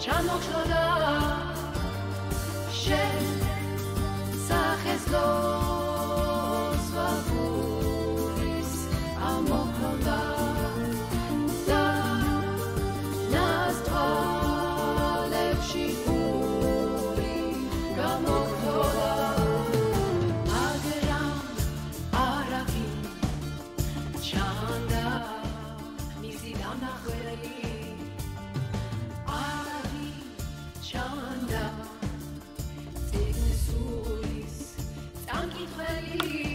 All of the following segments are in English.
چند شده سخت لوس و بوریس اما کنده در نزد حالب شیفوری گمک تولا اگرم عرقی چنده میزیدم نخوری Chanda, Tegen Sulis, Danke Trelli.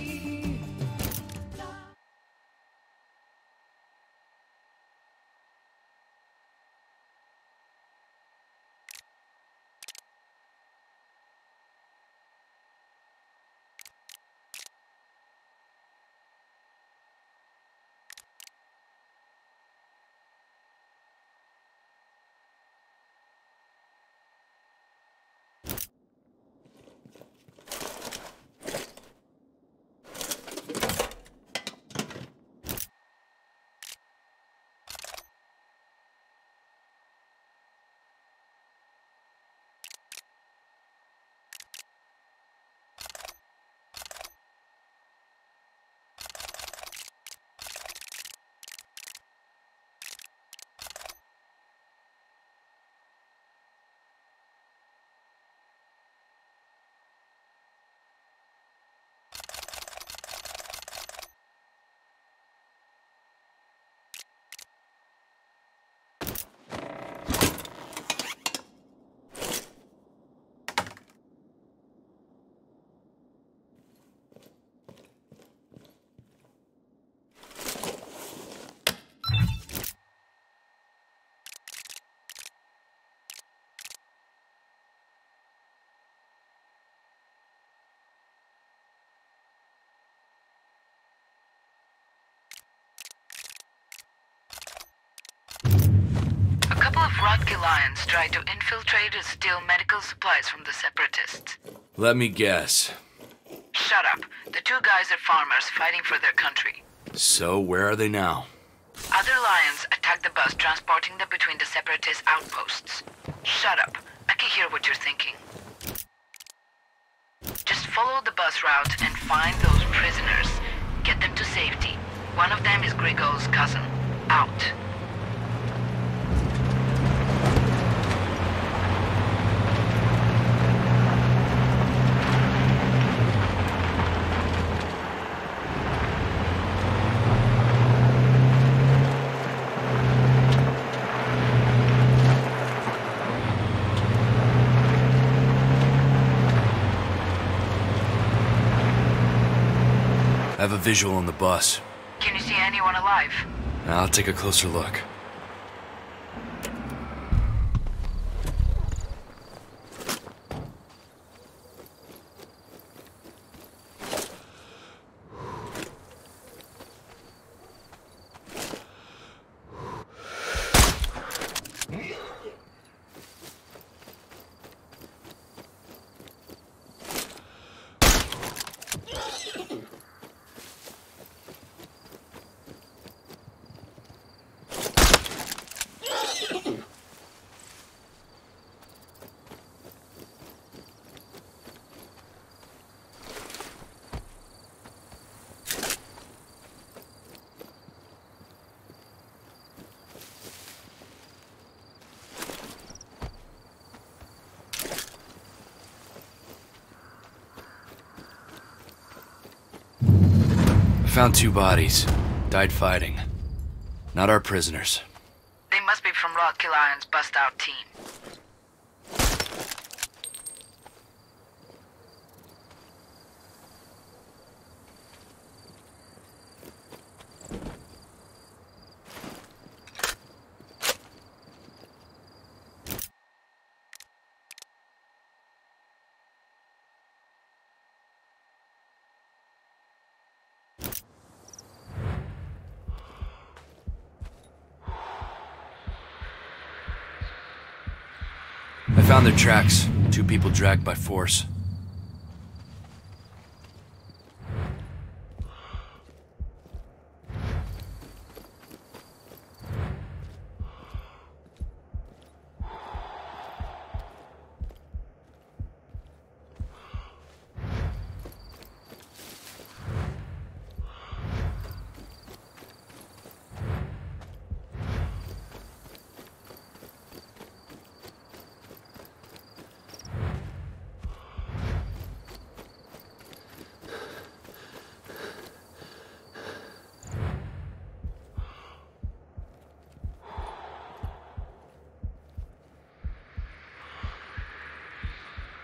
A couple of Rotki lions tried to infiltrate and steal medical supplies from the Separatists. Let me guess. Shut up. The two guys are farmers fighting for their country. So, where are they now? Other lions attacked the bus transporting them between the Separatist outposts. Shut up. I can hear what you're thinking. Just follow the bus route and find those prisoners. Get them to safety. One of them is Grigol's cousin. Out. I have a visual on the bus. Can you see anyone alive? I'll take a closer look. Found two bodies. Died fighting. Not our prisoners. They must be from Rocky Lion's bust-out team. I found their tracks. Two people dragged by force.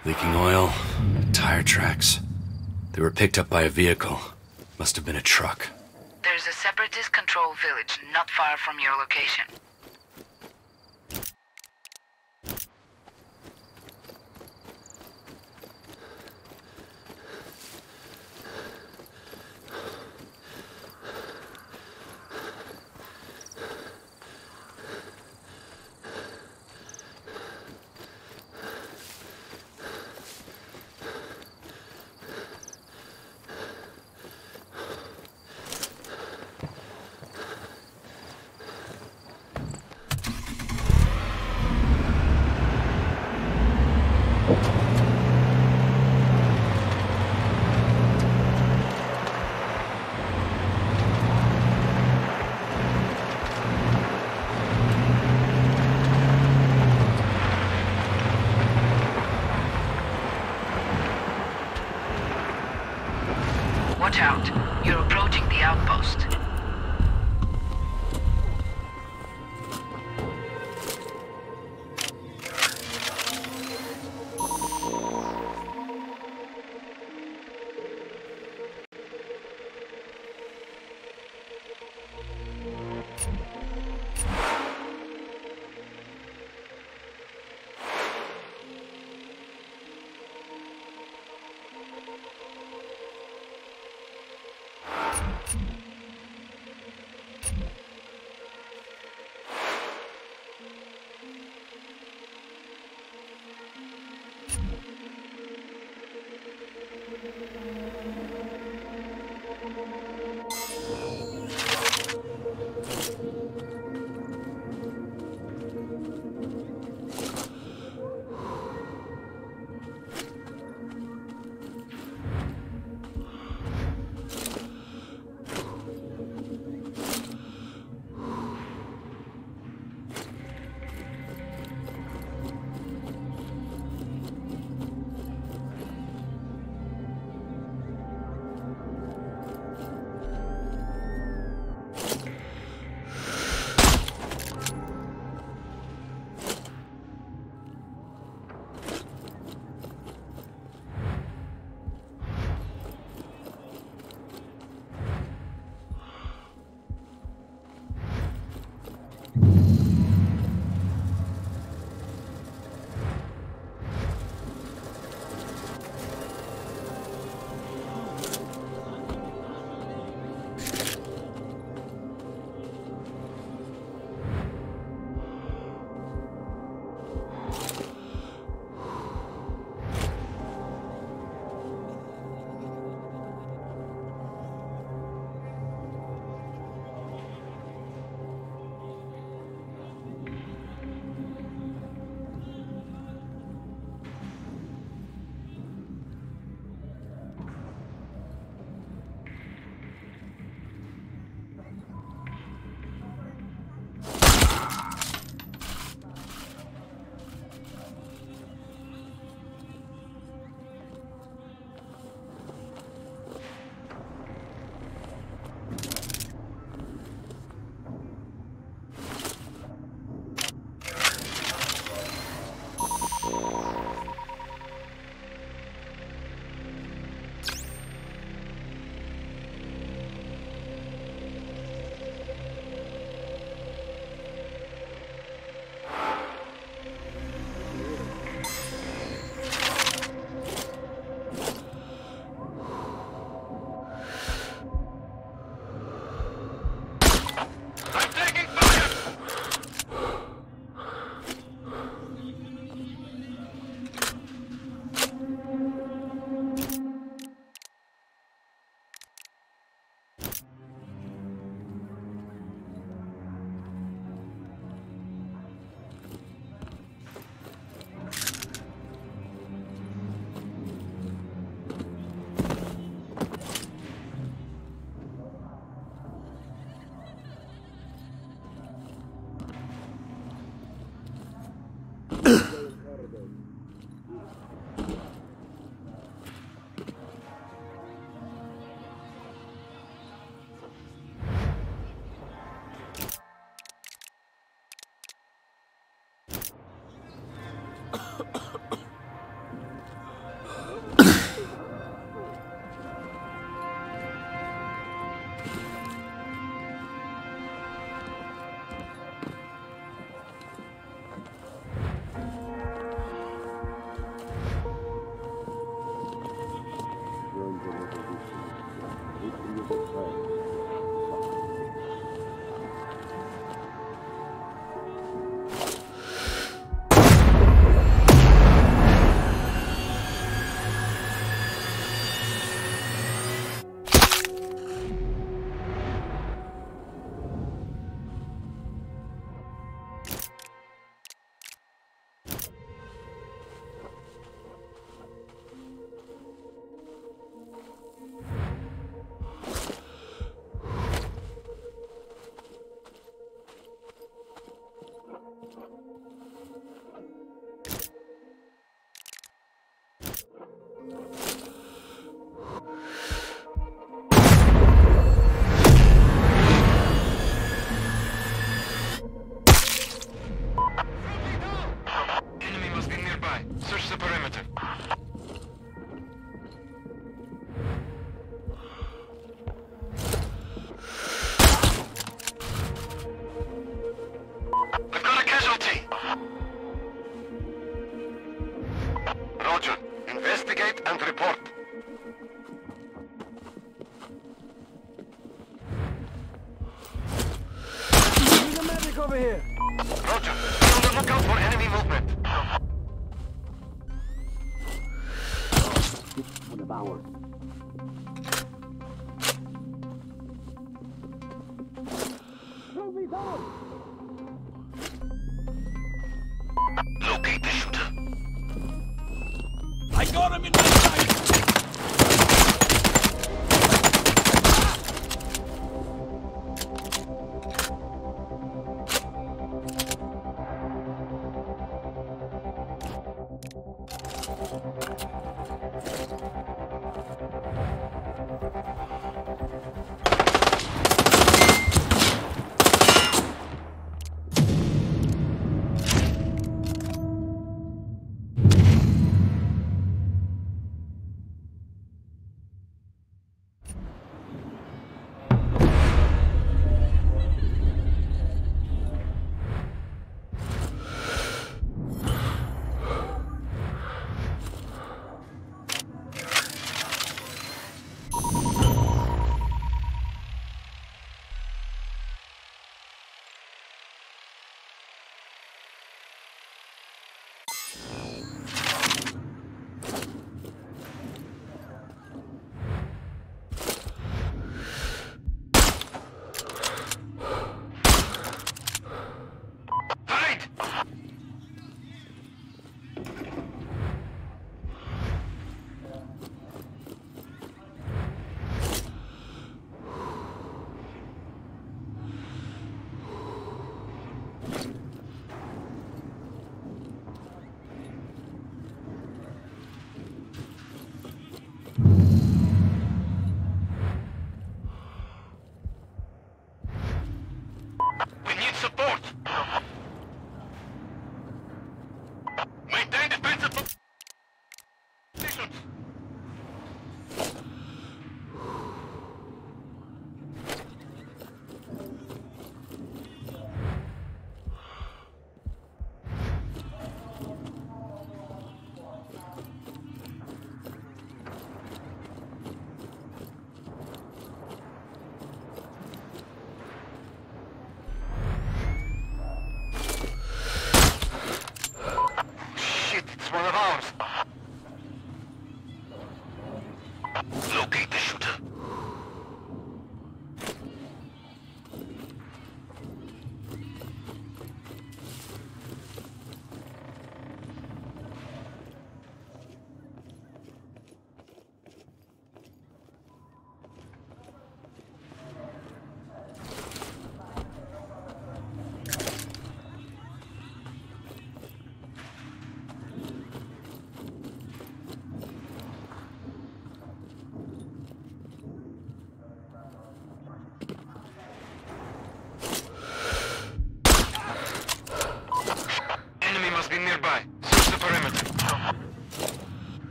Leaking oil, tire tracks. They were picked up by a vehicle. Must have been a truck. There's a separatist-controlled village not far from your location. Watch out. You're approaching the outpost. Over here. Roger. Be on the lookout for enemy movement. One of ours. Locate the shooter. I got him in my sight!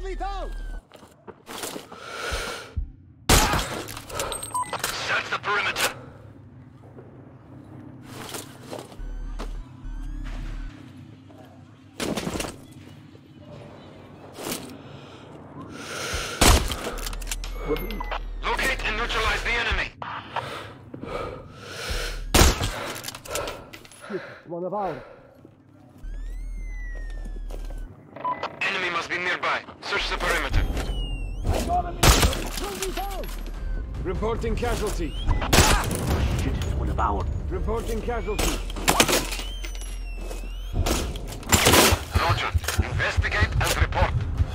Move it out! Search the perimeter. Locate and neutralize the enemy. One of ours. Enemy must be nearby. Search the perimeter. I got him! Move it out! Reporting casualty. Shit, it's one of ours. Reporting casualty. Roger. Investigate and report.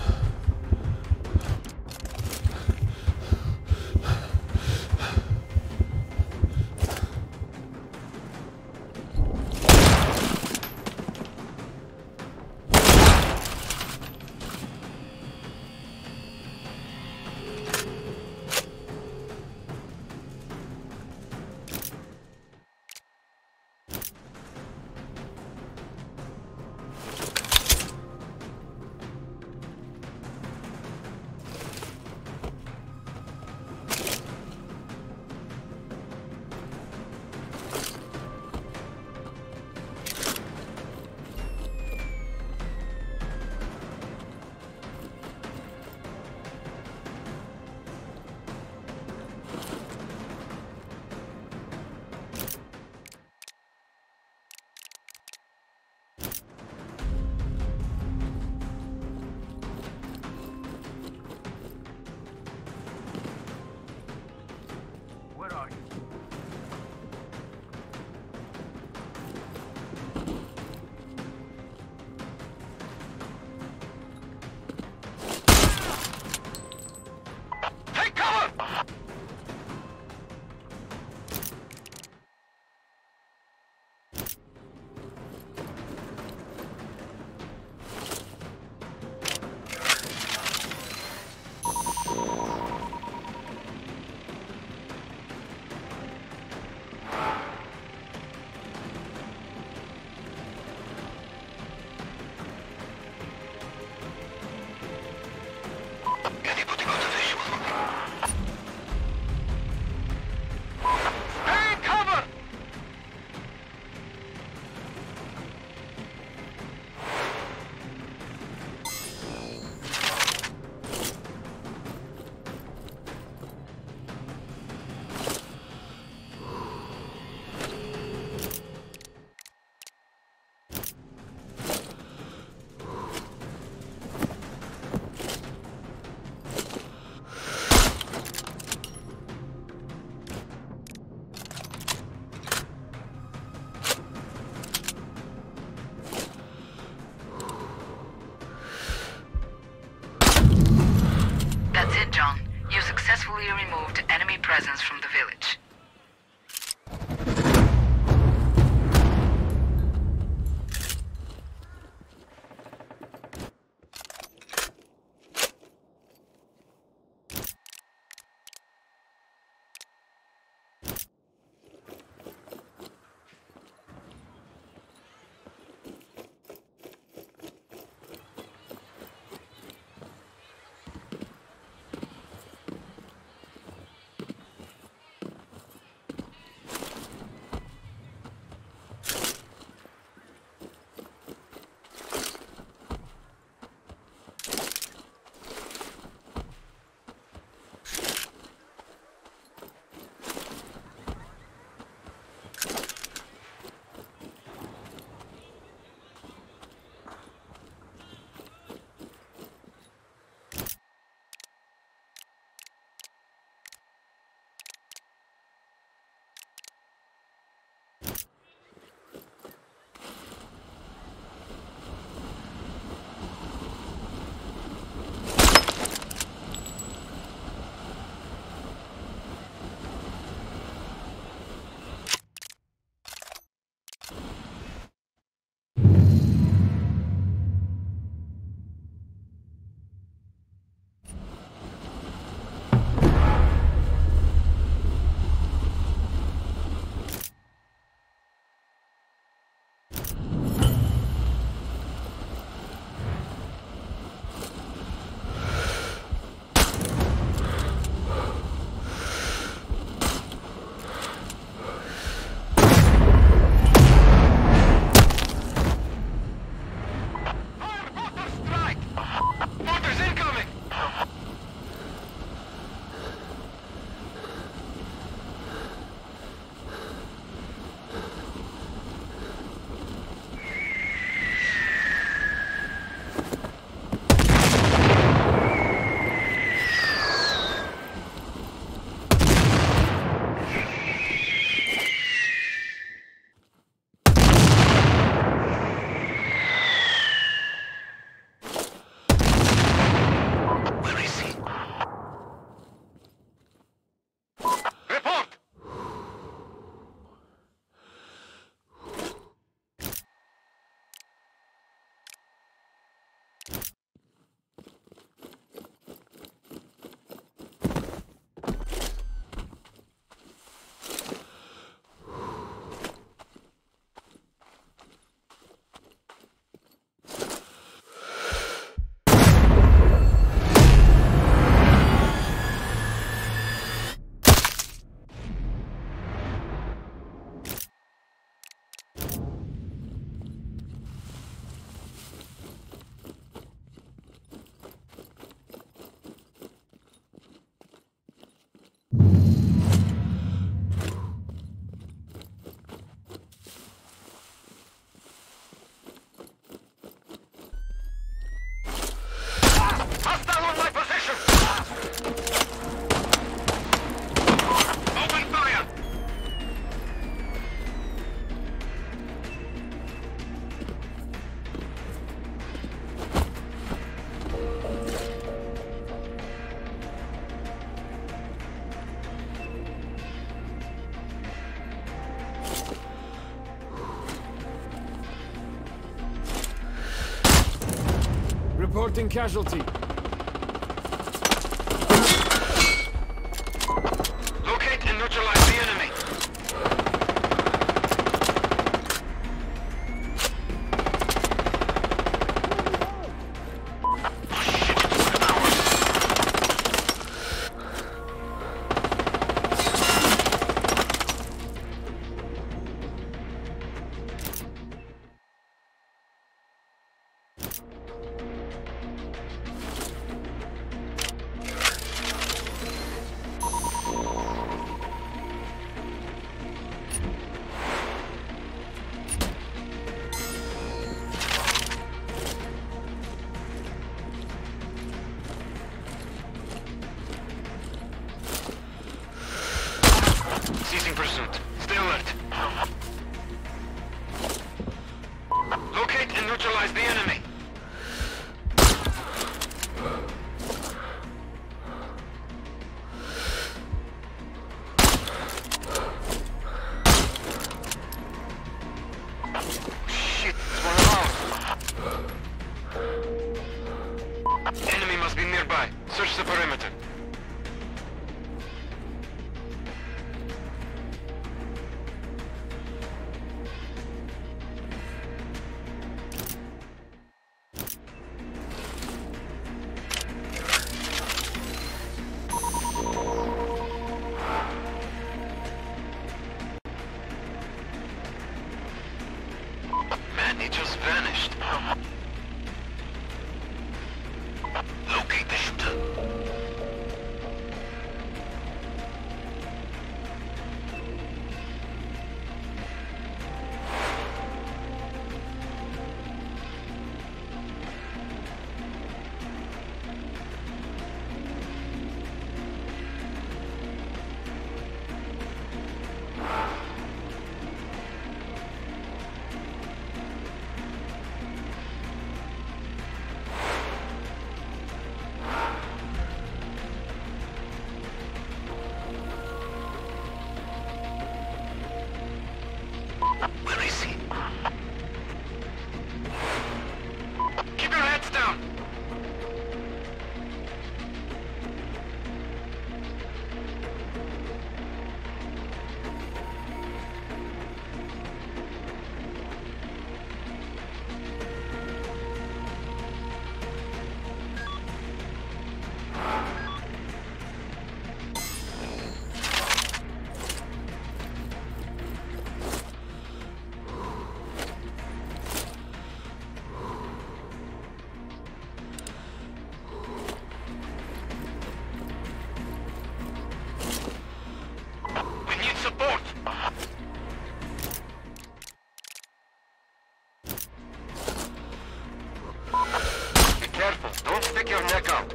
Where are you? Take cover! Anybody got a visual? Stay in cover! That's it, John. You successfully removed enemy presence from the village. Reporting casualty. Locate and neutralize the enemy. Ceasing pursuit. Stay alert. Locate and neutralize the enemy. Shit, it's one of ours. Enemy must be nearby. Search the perimeter. Man, he just vanished. Locate the shooter. Where is he? Keep your heads down! We need support! Be careful, don't stick your neck out.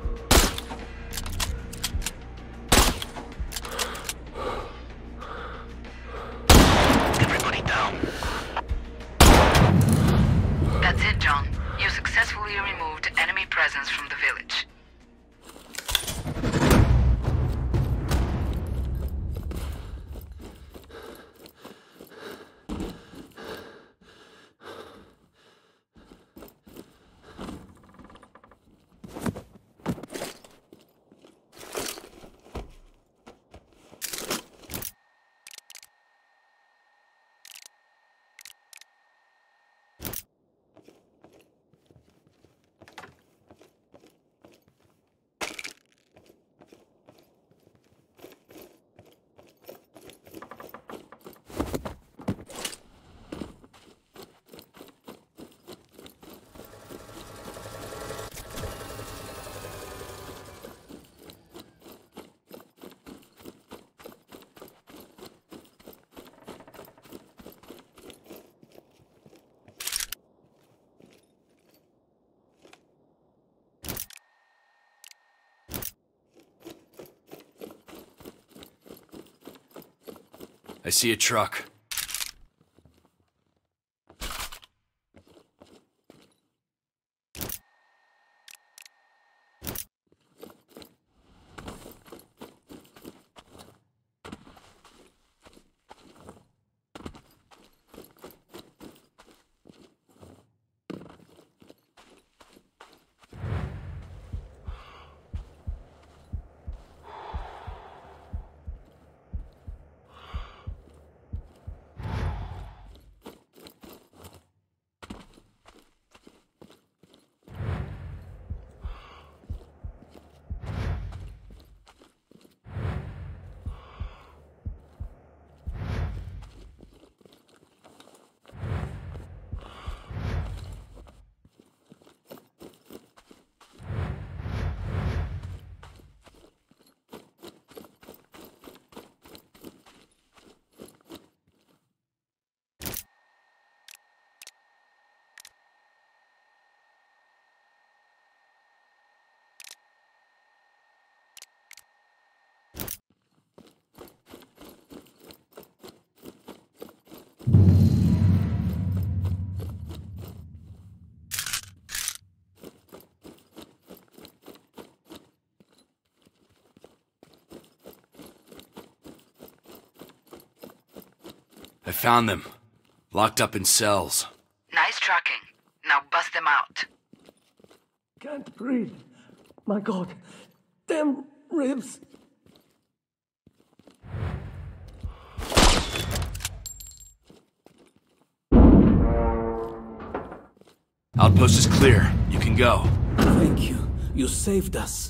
Everybody down. That's it, John. You successfully removed enemy presence from the village. I see a truck. I found them. Locked up in cells. Nice tracking. Now bust them out. Can't breathe. My God. Damn ribs. Outpost is clear. You can go. Thank you. You saved us.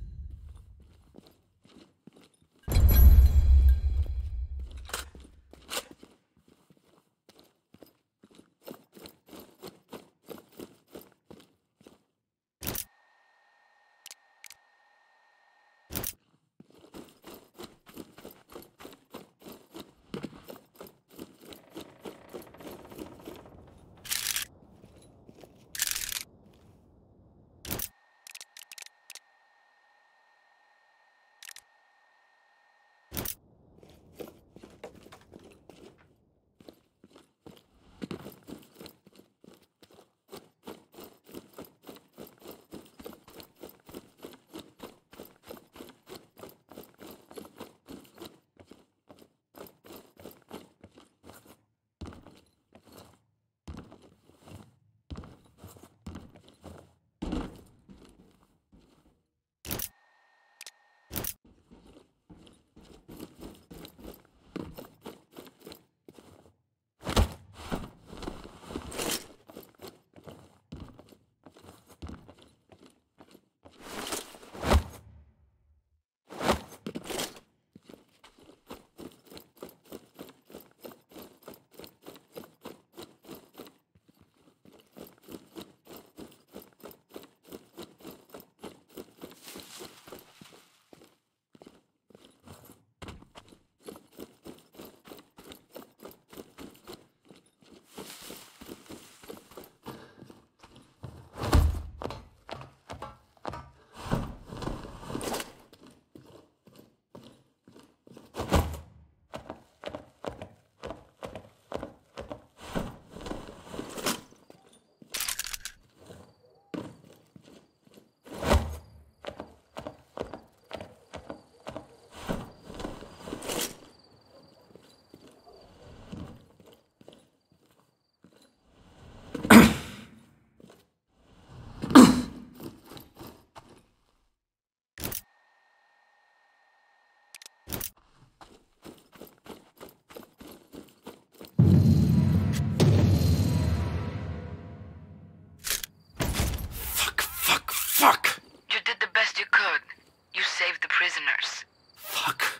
Fuck! You did the best you could. You saved the prisoners. Fuck.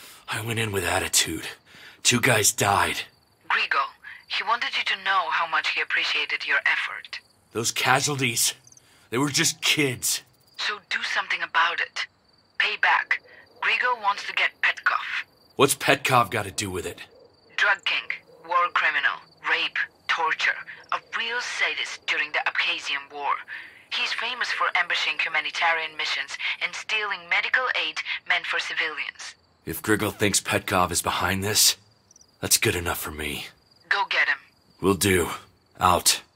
I went in with attitude. 2 guys died. Grigol, he wanted you to know how much he appreciated your effort. Those casualties, they were just kids. So do something about it. Pay back. Grigol wants to get Petkov. What's Petkov got to do with it? Drug king, war criminal, rape, torture. A real sadist during the Abkhazian War. He's famous for ambushing humanitarian missions and stealing medical aid meant for civilians. If Grigol thinks Petkov is behind this, that's good enough for me. Go get him. Will do. Out.